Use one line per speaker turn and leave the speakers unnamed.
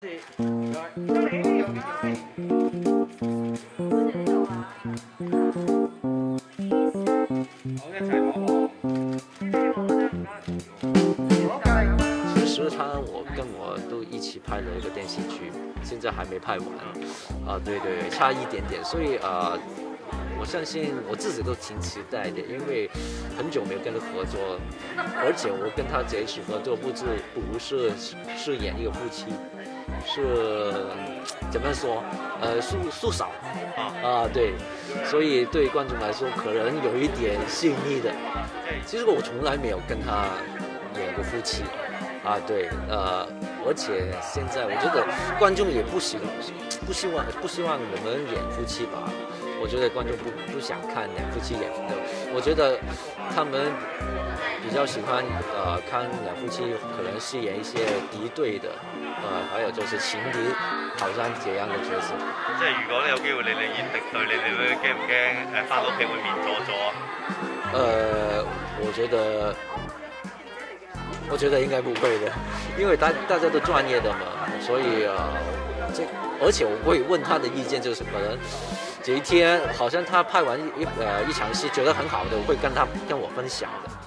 其实我跟我都一起拍了一个电视剧，现在还没拍完对，差一点点，所以我相信我自己都挺期待的，因为很久没有跟他合作，而且我跟他这一次合作不是饰演一个夫妻，是怎么说？叔嫂对，所以对观众来说可能有一点细腻的。其实我从来没有跟他演过夫妻对，而且现在我觉得观众也不希望我们演夫妻吧。我觉得观众不想看两夫妻演的，我觉得他们比较喜欢看两夫妻可能饰演一些敌对的，还有就是情敌好像這樣嘅角色。
即係如果你有機會你演敵對，你哋都驚唔驚返屋企會面阻阻啊？
我覺得應該不會的，因為大家都專業的嘛，所以而且我會問他的意見，就是可能這一天好像他拍完一場戲覺得很好的，我會跟我分享的。